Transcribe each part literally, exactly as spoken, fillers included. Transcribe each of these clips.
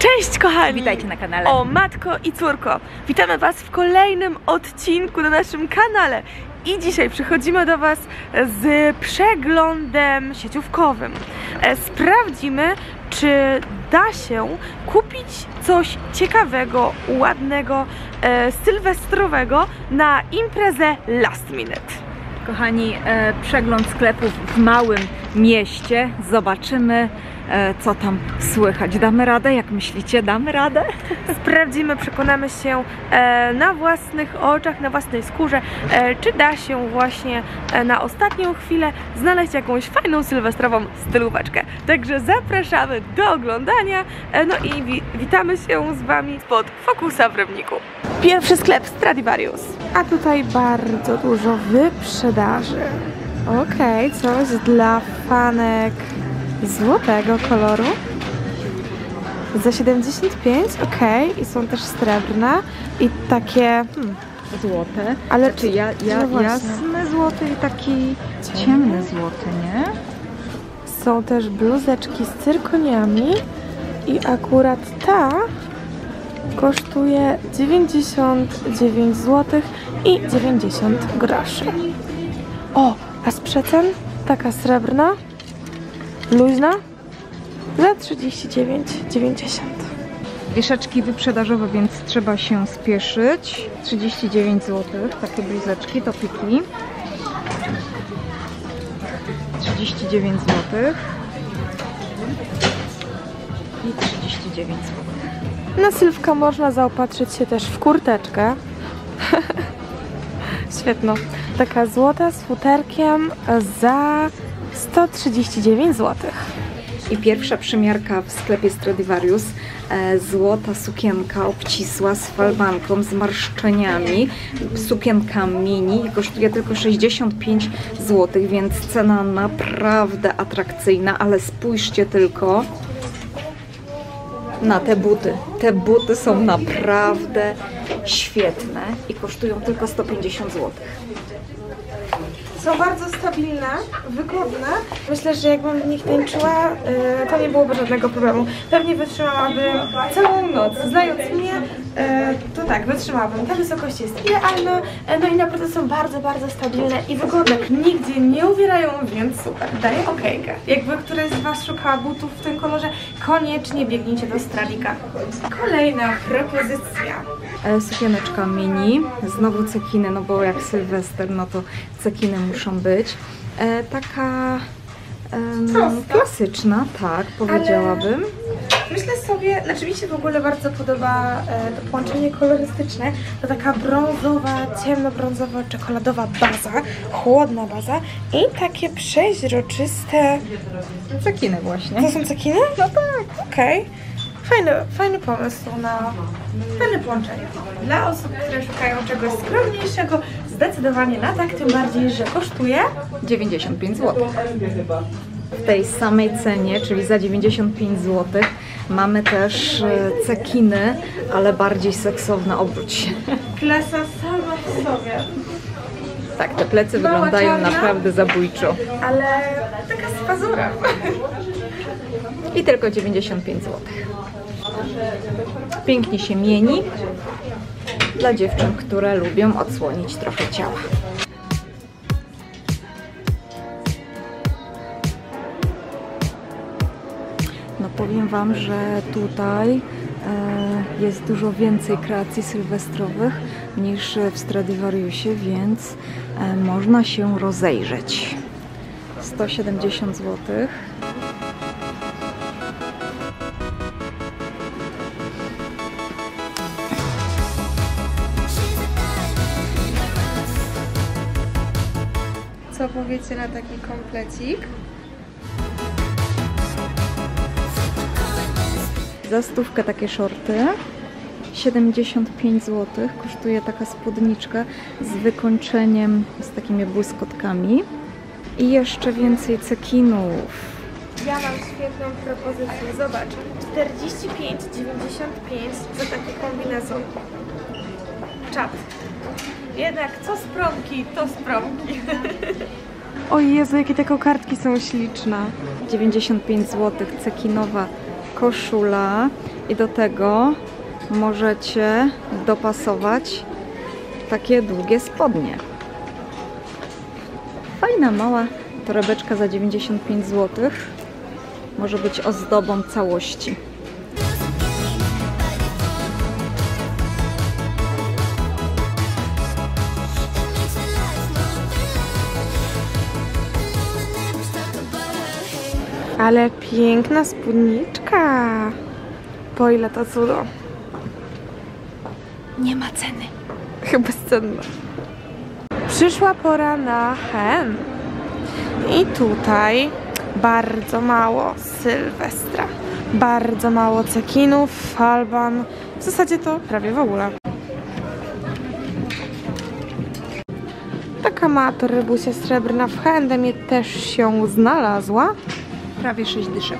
Cześć kochani! Witajcie na kanale. O matko i córko! Witamy Was w kolejnym odcinku na naszym kanale. I dzisiaj przychodzimy do Was z przeglądem sieciówkowym. Sprawdzimy, czy da się kupić coś ciekawego, ładnego, e, sylwestrowego na imprezę last minute. Kochani, e, przegląd sklepów w małym mieście. Zobaczymy, e, co tam słychać. Damy radę? Jak myślicie? Damy radę? Sprawdzimy, przekonamy się e, na własnych oczach, na własnej skórze, e, czy da się właśnie e, na ostatnią chwilę znaleźć jakąś fajną sylwestrową stylóweczkę. Także zapraszamy do oglądania, e, no i wi witamy się z Wami spod Focusa w Rybniku. Pierwszy sklep Stradivarius. A tutaj bardzo dużo wyprzedaży. Okej, okay, coś dla fanek złotego koloru. Za siedemdziesiąt pięć, okej, okay. I są też srebrne i takie hmm, złote. Ale czy ja, ja, no jasny złoty i taki ciemny złoty, nie? Są też bluzeczki z cyrkoniami i akurat ta kosztuje dziewięćdziesiąt dziewięć złotych i dziewięćdziesiąt groszy. O, a z przecen taka srebrna, luźna za trzydzieści dziewięć dziewięćdziesiąt. Wieszeczki wyprzedażowe, więc trzeba się spieszyć. trzydzieści dziewięć złotych, takie bluzeczki, topiki. trzydzieści dziewięć złotych i trzydzieści dziewięć złotych. Na Sylwka można zaopatrzyć się też w kurteczkę. Świetno. Taka złota z futerkiem za sto trzydzieści dziewięć złotych. I pierwsza przymiarka w sklepie Stradivarius. E, złota sukienka obcisła z falbanką, z marszczeniami. Sukienka mini. Kosztuje tylko sześćdziesiąt pięć złotych, więc cena naprawdę atrakcyjna. Ale spójrzcie tylko na te buty. Te buty są naprawdę świetne i kosztują tylko sto pięćdziesiąt złotych. Są bardzo stabilne, wygodne. Myślę, że jakbym w nich tańczyła, yy, to nie byłoby żadnego problemu. Pewnie wytrzymałabym całą noc. Znając mnie, yy, to tak, wytrzymałabym. Ta wysokość jest idealna, yy, no i naprawdę są bardzo, bardzo stabilne i wygodne. Nigdzie nie uwierają, więc super. Daję okejkę. Jakby któraś z Was szukała butów w tym kolorze, koniecznie biegnijcie do Stradika. Kolejna propozycja. E, sukieneczka mini, znowu cekiny, no bo jak Sylwester, no to cekiny muszą być. E, taka e, klasyczna, tak, powiedziałabym. Ale myślę sobie, znaczy mi się w ogóle bardzo podoba e, to połączenie kolorystyczne. To taka brązowa, ciemnobrązowa, czekoladowa baza, chłodna baza i takie przeźroczyste Cekiny właśnie. To są cekiny? No tak, okej. Okay. Fajny, fajny pomysł na fajne połączenie. Dla osób, które szukają czegoś skromniejszego, zdecydowanie na tak, tym bardziej, że kosztuje dziewięćdziesiąt pięć złotych. W tej samej cenie, czyli za dziewięćdziesiąt pięć złotych, mamy też cekiny, ale bardziej seksowne. Obróć się. Klasa sama w sobie. Tak, te plecy Mała wyglądają czarna, naprawdę zabójczo. Ale taka z pazurem. I tylko dziewięćdziesiąt pięć złotych. Pięknie się mieni dla dziewczyn, które lubią odsłonić trochę ciała. No powiem Wam, że tutaj e, jest dużo więcej kreacji sylwestrowych niż w Stradivariusie, więc e, można się rozejrzeć. sto siedemdziesiąt złotych. Co powiecie na taki komplecik? Za stówkę takie shorty. siedemdziesiąt pięć złotych kosztuje taka spódniczka z wykończeniem, z takimi błyskotkami. I jeszcze więcej cekinów. Ja mam świetną propozycję. Zobacz, czterdzieści pięć dziewięćdziesiąt pięć za taki kombinezon. Czad. Jednak co z promki, to z promki. O Jezu, jakie te kokardki są śliczne. dziewięćdziesiąt pięć złotych, cekinowa koszula i do tego możecie dopasować takie długie spodnie. Fajna, mała torebeczka za dziewięćdziesiąt pięć złotych. Może być ozdobą całości. Ale piękna spódniczka. Po ile to cudo? Nie ma ceny. Chyba cenna. Przyszła pora na hem. I tutaj bardzo mało Sylwestra. Bardzo mało cekinów, falban. W zasadzie to prawie w ogóle. Taka mała torebusia srebrna w H&M też się znalazła. Prawie sześć dyszek.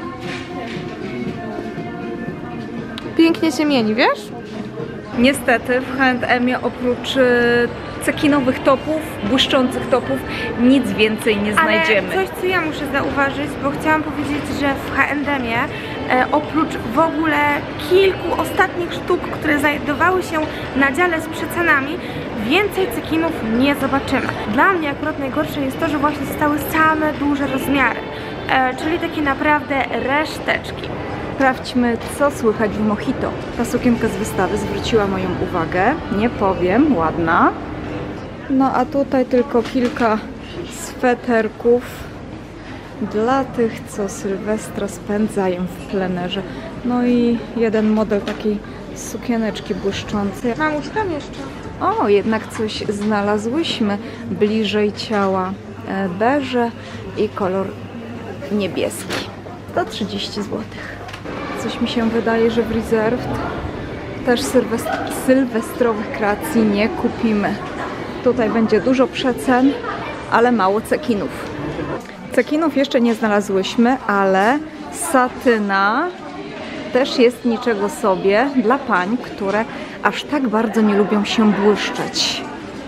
Pięknie się mieni, wiesz? Niestety w H and M oprócz e, cekinowych topów, błyszczących topów, nic więcej nie znajdziemy. Ale coś, co ja muszę zauważyć, bo chciałam powiedzieć, że w H and M e, oprócz w ogóle kilku ostatnich sztuk, które znajdowały się na dziale z przecenami, więcej cekinów nie zobaczymy. Dla mnie akurat najgorsze jest to, że właśnie zostały same duże rozmiary, e, czyli takie naprawdę reszteczki. Sprawdźmy, co słychać w Mojito. Ta sukienka z wystawy zwróciła moją uwagę. Nie powiem, ładna. No a tutaj tylko kilka sweterków dla tych, co Sylwestra spędzają w plenerze. No i jeden model takiej sukieneczki błyszczącej. Mamuś, tam jeszcze. O, jednak coś znalazłyśmy bliżej ciała. E, beże i kolor niebieski. sto trzydzieści złotych. Coś mi się wydaje, że w Reserved też sylwest sylwestrowych kreacji nie kupimy. Tutaj będzie dużo przecen, ale mało cekinów. Cekinów jeszcze nie znalazłyśmy, ale satyna też jest niczego sobie dla pań, które aż tak bardzo nie lubią się błyszczeć.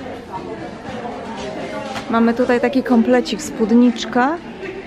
Mamy tutaj taki komplecik, spódniczka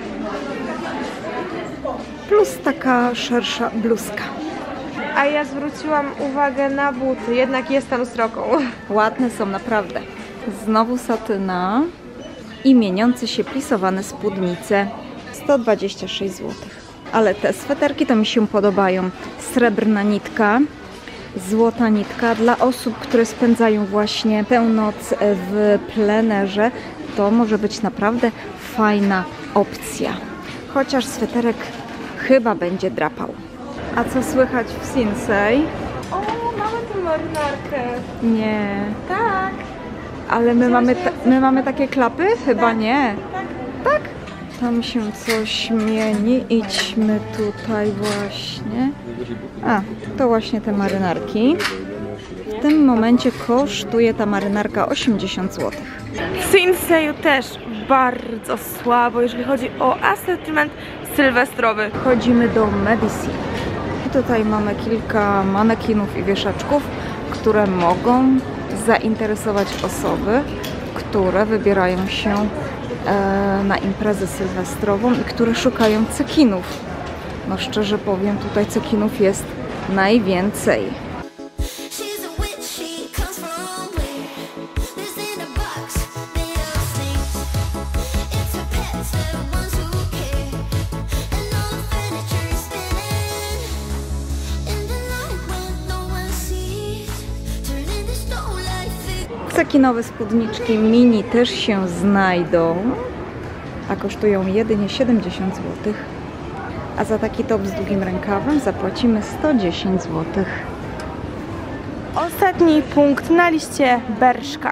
plus taka szersza bluzka. A ja zwróciłam uwagę na buty, jednak jestem sroką. Ładne są naprawdę. Znowu satyna i mieniące się plisowane spódnice. sto dwadzieścia sześć złotych. Ale te sweterki to mi się podobają. Srebrna nitka, złota nitka. Dla osób, które spędzają właśnie tę noc w plenerze, to może być naprawdę fajna opcja. Chociaż sweterek chyba będzie drapał. A co słychać w Sinsei? O, mamy tę marynarkę. Nie. Tak. Ale my mamy, ta, my mamy takie klapy? Chyba nie. Tak. Tak? Tam się coś mieni. Idźmy tutaj właśnie. A, to właśnie te marynarki. W tym momencie kosztuje ta marynarka osiemdziesiąt złotych. W Sinseju też bardzo słabo, jeżeli chodzi o asortyment sylwestrowy. Wchodzimy do Medici. I tutaj mamy kilka manekinów i wieszaczków, które mogą zainteresować osoby, które wybierają się e, na imprezę sylwestrową i które szukają cekinów. No szczerze powiem, tutaj cekinów jest najwięcej. Cekinowe spódniczki mini też się znajdą, a kosztują jedynie siedemdziesiąt złotych. A za taki top z długim rękawem zapłacimy sto dziesięć złotych. Ostatni punkt na liście Berszka.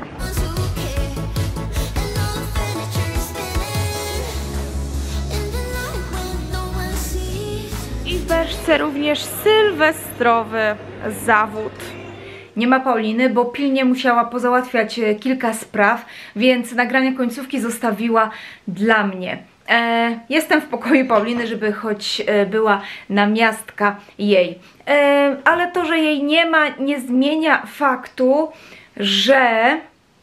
I w Berszce również sylwestrowy zawód. Nie ma Pauliny, bo pilnie musiała pozałatwiać kilka spraw, więc nagranie końcówki zostawiła dla mnie. E, jestem w pokoju Pauliny, żeby choć e, była namiastka jej. E, ale to, że jej nie ma, nie zmienia faktu, że,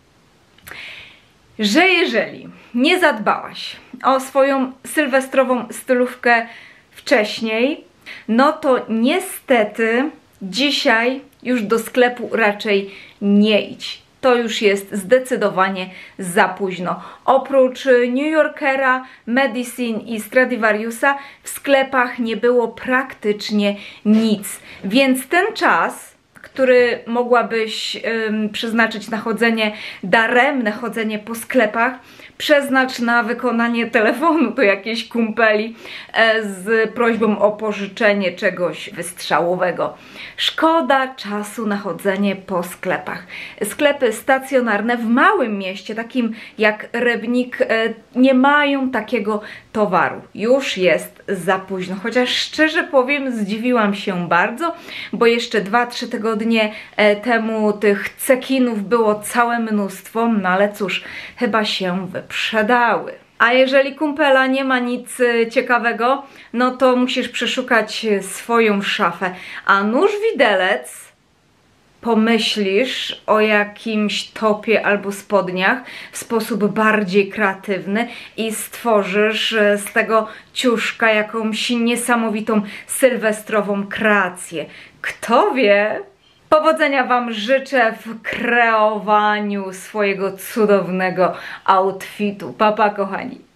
że jeżeli nie zadbałaś o swoją sylwestrową stylówkę wcześniej, no to niestety dzisiaj już do sklepu raczej nie idź. To już jest zdecydowanie za późno. Oprócz New Yorkera, Medicine i Stradivariusa w sklepach nie było praktycznie nic. Więc ten czas, który mogłabyś ym, przeznaczyć na chodzenie, daremne chodzenie po sklepach, przeznacz na wykonanie telefonu do jakiejś kumpeli e, z prośbą o pożyczenie czegoś wystrzałowego. Szkoda czasu na chodzenie po sklepach. Sklepy stacjonarne w małym mieście, takim jak Rybnik, e, nie mają takiego towaru. Już jest za późno. Chociaż szczerze powiem, zdziwiłam się bardzo, bo jeszcze dwa trzy tygodnie e, temu tych cekinów było całe mnóstwo, no ale cóż, chyba się wyprzedały. A jeżeli kumpela nie ma nic ciekawego, no to musisz przeszukać swoją szafę. A nóż widelec, pomyślisz o jakimś topie albo spodniach w sposób bardziej kreatywny i stworzysz z tego ciuszka jakąś niesamowitą sylwestrową kreację. Kto wie? Powodzenia Wam życzę w kreowaniu swojego cudownego outfitu. Pa, pa, kochani!